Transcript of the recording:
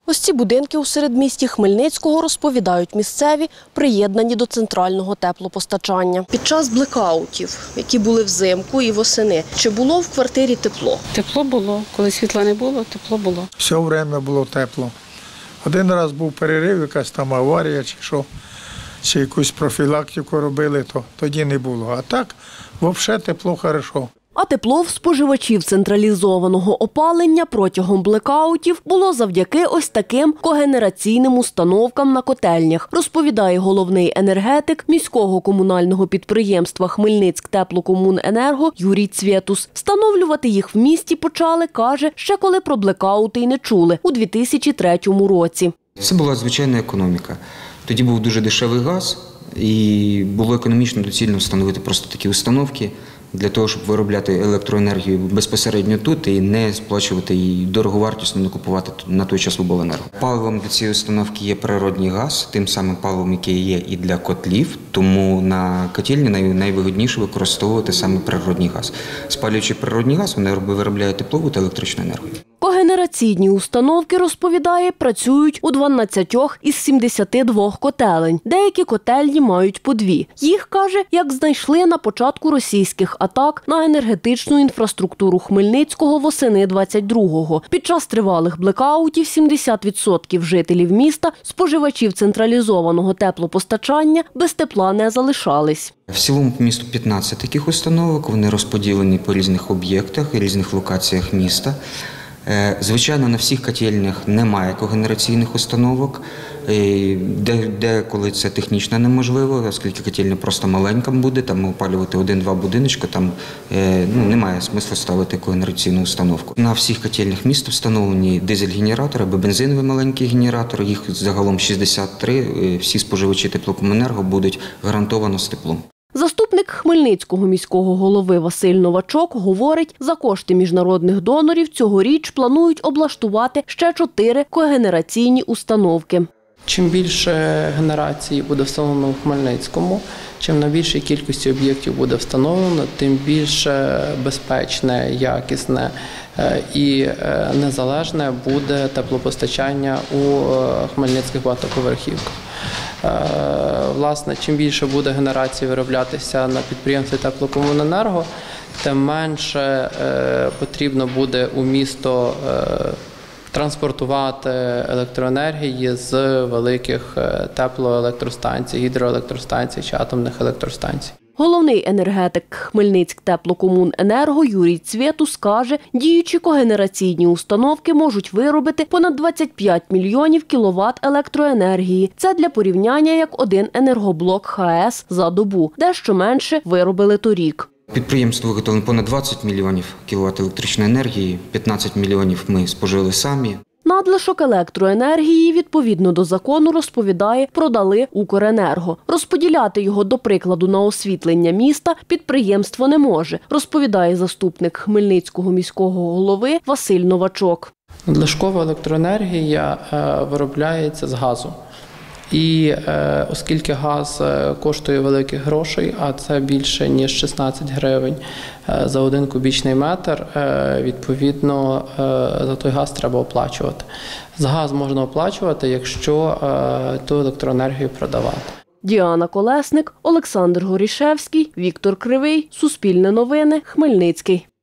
Ось ці будинки у середмісті Хмельницького, розповідають місцеві, приєднані до центрального теплопостачання. Під час блекаутів, які були взимку і восени, чи було в квартирі тепло? Тепло було. Коли світла не було, тепло було. Все время було тепло. Один раз був перерив, якась там аварія чи що, чи якусь профілактику робили, то тоді не було. А так, взагалі тепло хорошо. А тепло в споживачів централізованого опалення протягом блекаутів було завдяки ось таким когенераційним установкам на котельнях, розповідає головний енергетик міського комунального підприємства «Хмельницьктеплокомуненерго» Юрій Цвєтус. Встановлювати їх в місті почали, каже, ще коли про блекаути й не чули, у 2003 році. Це була звичайна економіка. Тоді був дуже дешевий газ і було економічно доцільно встановити просто такі установки, для того, щоб виробляти електроенергію безпосередньо тут і не сплачувати її дороговартісно, не купувати на той час обленерго. Паливом для цієї установки є природній газ, тим самим паливом, яке є і для котлів, тому на котельні найвигідніше використовувати саме природній газ. Спалюючи природній газ, вони виробляють теплову та електричну енергію. Когенераційні установки, розповідає, працюють у 12 із 72 котелень. Деякі котельні мають по 2. Їх, каже, як знайшли на початку російських атак на енергетичну інфраструктуру Хмельницького восени 22-го. Під час тривалих блекаутів 70% жителів міста, споживачів централізованого теплопостачання, без тепла не залишались. В цілому по місту 15 таких установок, вони розподілені по різних об'єктах і різних локаціях міста. Звичайно, на всіх котельнях немає когенераційних установок, деколи це технічно неможливо, оскільки котельня просто маленька буде, там опалювати 1-2 будиночки, там немає смислу ставити когенераційну установку. На всіх котельнях міста встановлені дизель-генератори або бензинові маленькі генератори, їх загалом 63, всі споживачі теплокомуненерго будуть гарантовано з теплом. Заступник Хмельницького міського голови Василь Новачок говорить, за кошти міжнародних донорів цьогоріч планують облаштувати ще 4 когенераційні установки. Чим більше генерації буде встановлено в Хмельницькому, чим на більшій кількості об'єктів буде встановлено, тим більше безпечне, якісне і незалежне буде теплопостачання у хмельницьких багатоповерхівках. Власне, чим більше буде генерації вироблятися на підприємстві теплокомуненерго, тим менше потрібно буде у місто транспортувати електроенергії з великих теплоелектростанцій, гідроелектростанцій чи атомних електростанцій. Головний енергетик Хмельницьктеплокомуненерго Юрій Цвєтус каже, діючі когенераційні установки можуть виробити понад 25 мільйонів кіловат електроенергії. Це для порівняння як один енергоблок ХАЕС за добу, дещо менше виробили торік. Підприємство виготовлено понад 20 мільйонів кіловат електричної енергії, 15 мільйонів ми спожили самі. Надлишок електроенергії, відповідно до закону, розповідає, продали Укренерго. Розподіляти його, до прикладу, на освітлення міста підприємство не може, розповідає заступник Хмельницького міського голови Василь Новачок. Надлишкова електроенергія виробляється з газу. І оскільки газ коштує великих грошей, а це більше ніж 16 гривень за 1 кубічний метр, відповідно за той газ треба оплачувати. За газ можна оплачувати, якщо ту електроенергію продавати. Діана Колесник, Олександр Горішевський, Віктор Кривий, Суспільне новини, Хмельницький.